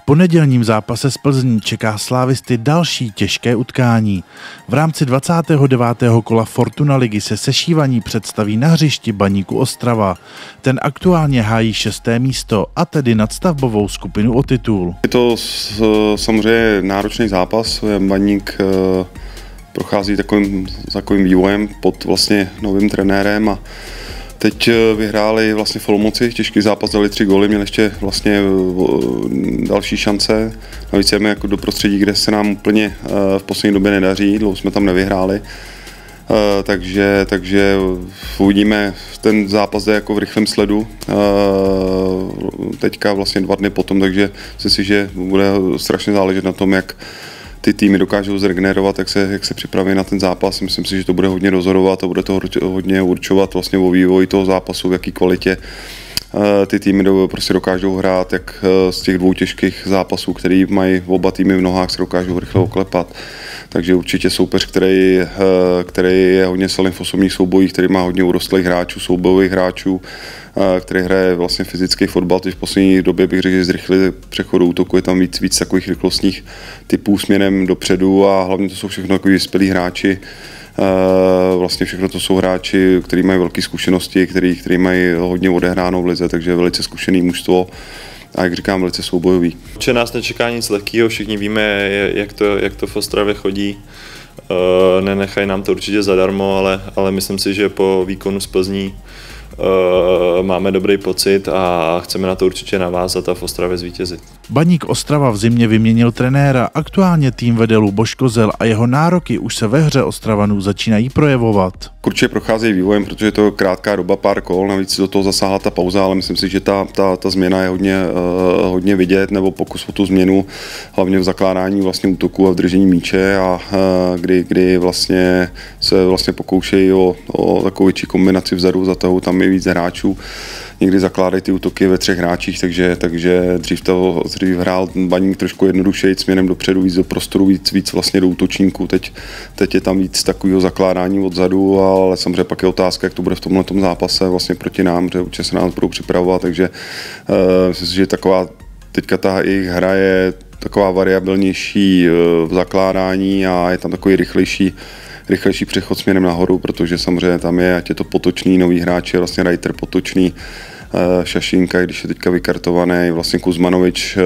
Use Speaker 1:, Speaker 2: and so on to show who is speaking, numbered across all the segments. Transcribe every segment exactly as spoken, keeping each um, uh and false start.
Speaker 1: Po nedělním zápase z Plzní čeká slávisty další těžké utkání. V rámci dvacátého devátého kola Fortuna ligy se sešívaní představí na hřišti Baníku Ostrava. Ten aktuálně hájí šesté místo a tedy nadstavbovou skupinu o titul.
Speaker 2: Je to samozřejmě náročný zápas. Baník prochází takovým, takovým vývojem pod vlastně novým trenérem a teď vyhráli vlastně v Olomouci, těžký zápas, dali tři góly, měli ještě vlastně další šance. Navíc jsme jako do prostředí, kde se nám úplně v poslední době nedaří, dlouho jsme tam nevyhráli. Takže, takže uvidíme, ten zápas jde jako v rychlém sledu, teďka vlastně dva dny potom, takže myslím si, že bude strašně záležet na tom, jak ty týmy dokážou zregenerovat, jak se, jak se připraví na ten zápas. Myslím si, že to bude hodně rozhodovat a bude to hodně určovat vlastně o vývoji toho zápasu, v jaký kvalitě ty týmy do, prostě dokážou hrát, jak z těch dvou těžkých zápasů, který mají oba týmy v nohách, se dokážou rychle oklepat. Takže určitě soupeř, který, který je hodně silný v osobních soubojích, který má hodně urostlých hráčů, soubojových hráčů, který hraje vlastně fyzický fotbal. Teď v poslední době bych řekl, že zrychlili přechod útoku, je tam víc, víc takových rychlostních typů směrem dopředu a hlavně to jsou všechno takový vyspělí hráči. Vlastně všechno to jsou hráči, kteří mají velké zkušenosti, kteří, kteří mají hodně odehráno v lize, takže velice zkušený mužstvo a jak říkám, velice soubojový.
Speaker 3: Určitě nás nečeká nic lehkého, všichni víme, jak to, jak to v Ostravě chodí. Nenechají nám to určitě zadarmo, ale, ale myslím si, že po výkonu z Plzní máme dobrý pocit a chceme na to určitě navázat a v Ostravě zvítězit.
Speaker 1: Baník Ostrava v zimě vyměnil trenéra, aktuálně tým vede Luboš Kozel a jeho nároky už se ve hře Ostravanů začínají projevovat.
Speaker 2: Určitě procházejí vývojem, protože je to krátká doba, pár kol, navíc do toho zasáhla ta pauza, ale myslím si, že ta, ta, ta změna je hodně, uh, hodně vidět, nebo pokus o tu změnu, hlavně v zakládání vlastně útoku a v držení míče, a uh, kdy, kdy vlastně se vlastně pokoušejí o, o takovou větší kombinaci vzadu, zatahu tam je víc hráčů. Někdy zakládají ty útoky ve třech hráčích, takže, takže dřív, to, dřív hrál Baník trošku jednodušeji, směrem dopředu, víc do prostoru, víc, víc vlastně do útočníků. Teď, teď je tam víc takového zakládání odzadu, ale samozřejmě pak je otázka, jak to bude v tomhletom zápase vlastně proti nám, že určitě se nás budou připravovat, takže uh, myslím si, že taková teďka ta jejich hra je taková variabilnější v zakládání a je tam takový rychlejší rychlejší přechod směrem nahoru, protože samozřejmě tam je, ať je to Potočný, nový hráč, je vlastně Reiter, Potočný, Šašínka, když je teďka vykartovaný, vlastně Kuzmanovič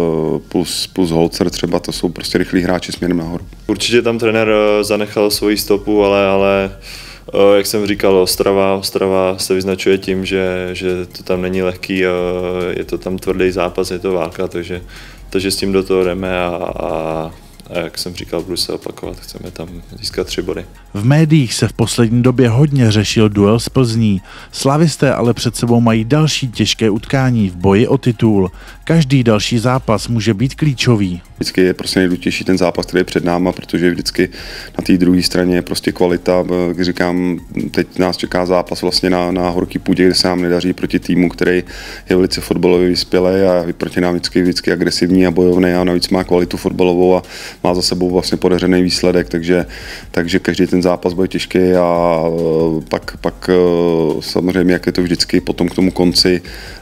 Speaker 2: plus, plus Holzer třeba, to jsou prostě rychlí hráči směrem nahoru.
Speaker 3: Určitě tam trenér zanechal svoji stopu, ale, ale jak jsem říkal, Ostrava, Ostrava se vyznačuje tím, že, že to tam není lehký, je to tam tvrdý zápas, je to válka, takže, takže s tím do toho jdeme a, a A jak jsem říkal, budu se opakovat, chceme tam získat tři body.
Speaker 1: V médiích se v poslední době hodně řešil duel z Plzní. Slavisté ale před sebou mají další těžké utkání v boji o titul. Každý další zápas může být klíčový.
Speaker 2: Vždycky je prostě nejdůležitější ten zápas, který je před náma, protože vždycky na té druhé straně je prostě kvalita. Jak říkám, teď nás čeká zápas vlastně na, na horký půdě, kde se nám nedaří proti týmu, který je velice fotbalově vyspělý a proti nám vždycky, vždycky agresivní a bojovný a navíc má kvalitu fotbalovou a má za sebou vlastně podařený výsledek, takže, takže každý ten zápas bude těžký a pak, pak samozřejmě, jak je to vždycky potom k tomu konci,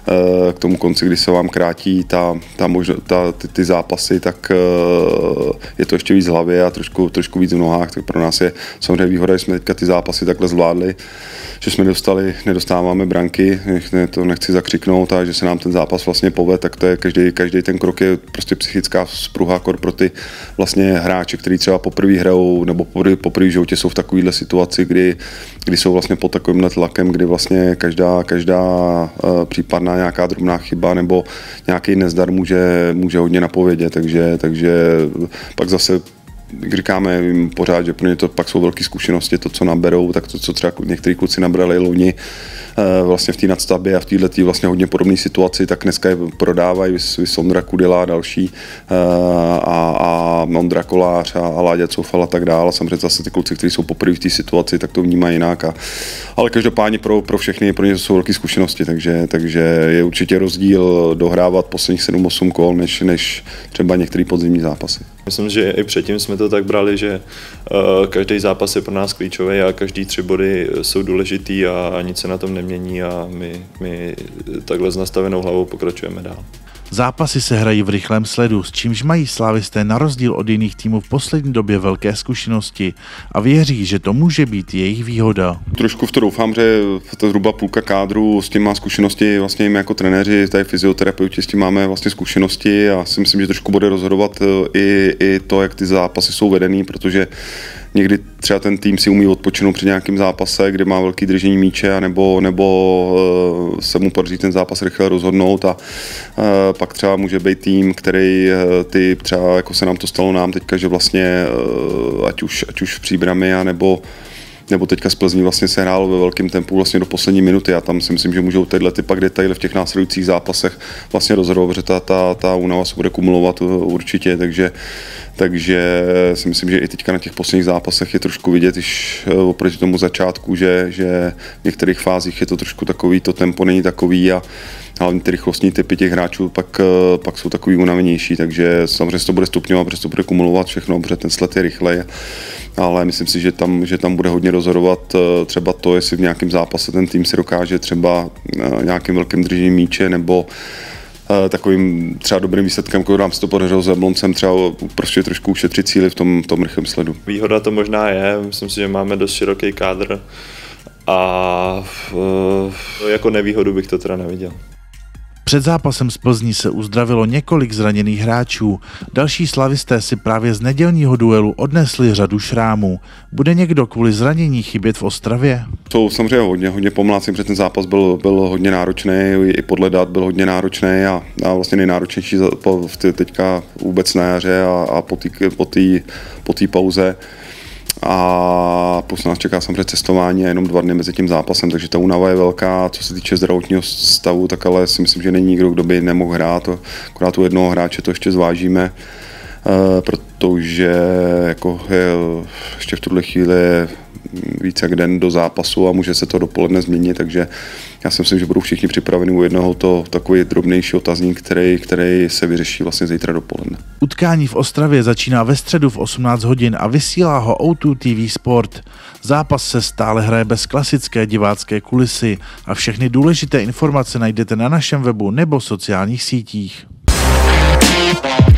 Speaker 2: k tomu konci, kdy se vám krátí ta, ta možno, ta, ty, ty zápasy, tak je to ještě víc v hlavě a trošku, trošku víc v nohách, tak pro nás je samozřejmě výhoda, že jsme teďka ty zápasy takhle zvládli, že jsme dostali, nedostáváme branky, ne, to nechci zakřiknout, a že se nám ten zápas vlastně povede, tak to je každý, každý ten krok je prostě psychická spruha pro ty vlastně hráči, kteří třeba poprvé hrajou nebo poprvé v životě jsou v takovéhle situaci, kdy, kdy jsou vlastně pod takovýmhle tlakem, kdy vlastně každá, každá uh, případná nějaká drobná chyba nebo nějaký nezdar může, může hodně napovědět, takže, takže pak zase jak říkáme jim pořád, že pro ně to pak jsou velké zkušenosti, to, co naberou, tak to, co třeba některý kluci nabrali loni vlastně v té nadstavbě a v této vlastně hodně podobné situaci, tak dneska je prodávají, vys Ondra Kudela a další a, a Ondra Kolář a, a Láďa Coufal a tak dále. Samozřejmě zase ty kluci, kteří jsou poprvé v té situaci, tak to vnímají jinak. A, ale každopádně pro, pro všechny, pro ně to jsou velké zkušenosti, takže, takže je určitě rozdíl dohrávat posledních sedm osm kol, než, než třeba některé podzimní zápasy.
Speaker 3: Myslím, že i předtím jsme to tak brali, že uh, každý zápas je pro nás klíčový a každý tři body jsou důležitý a, a nic se na tom nemění a my, my takhle s nastavenou hlavou pokračujeme dál.
Speaker 1: Zápasy se hrají v rychlém sledu, s čímž mají slávisté na rozdíl od jiných týmů v poslední době velké zkušenosti a věří, že to může být jejich výhoda.
Speaker 2: Trošku v to doufám, že to zhruba půlka kádru s tím má zkušenosti, vlastně my jako trenéři, tady fyzioterapeuti s tím máme vlastně zkušenosti a si myslím, že trošku bude rozhodovat i, i to, jak ty zápasy jsou vedený, protože někdy třeba ten tým si umí odpočinout při nějakém zápase, kde má velký držení míče, nebo, nebo uh, se mu podaří ten zápas rychle rozhodnout a uh, pak třeba může být tým, který uh, ty třeba, jako se nám to stalo nám teďka, že vlastně uh, ať už, ať už v Příbrami, nebo nebo teďka z Plzní vlastně se hrálo ve velkém tempu vlastně do poslední minuty a tam si myslím, že můžou tyhle ty pak detaily v těch následujících zápasech vlastně rozhodovat, protože ta, ta, ta únava se bude kumulovat určitě, takže, takže si myslím, že i teďka na těch posledních zápasech je trošku vidět, když oproti tomu začátku, že, že v některých fázích je to trošku takový, to tempo není takový a hlavně ty rychlostní typy těch hráčů pak, pak jsou takový unavenější, takže samozřejmě se to bude stupňovat, protože to bude kumulovat všechno, protože ten sled je rychlej, ale myslím si, že tam, že tam bude hodně rozhodovat třeba to, jestli v nějakém zápase ten tým si dokáže třeba nějakým velkým držením míče nebo takovým třeba dobrým výsledkem, když nám se to podařilo s Jabloncem, třeba prostě trošku ušetřit cíly v tom, tom rychlém sledu.
Speaker 3: Výhoda to možná je, myslím si, že máme dost široký kádr a jako nevýhodu bych to teda neviděl.
Speaker 1: Před zápasem z Plzní se uzdravilo několik zraněných hráčů. Další slavisté si právě z nedělního duelu odnesli řadu šrámů. Bude někdo kvůli zranění chybět v Ostravě?
Speaker 2: Jsou samozřejmě hodně, hodně pomlácím, protože ten zápas byl, byl hodně náročný, i podle dat byl hodně náročný a, a vlastně nejnáročnější v ty, teďka vůbec na jaře a, a po té po po pauze. A plus nás čeká samozřejmě cestování a jenom dva dny mezi tím zápasem, takže ta únava je velká. Co se týče zdravotního stavu, tak ale si myslím, že není nikdo, kdo by nemohl hrát. Akorát u jednoho hráče to ještě zvážíme, protože jako je, ještě v tuhle chvíli je víc jak den do zápasu a může se to dopoledne změnit, takže já si myslím, že budou všichni připraveni u jednoho to takový drobnější otazník, který, který se vyřeší vlastně zítra dopoledne.
Speaker 1: Utkání v Ostravě začíná ve středu v osmnáct hodin a vysílá ho O dva T V Sport. Zápas se stále hraje bez klasické divácké kulisy a všechny důležité informace najdete na našem webu nebo sociálních sítích.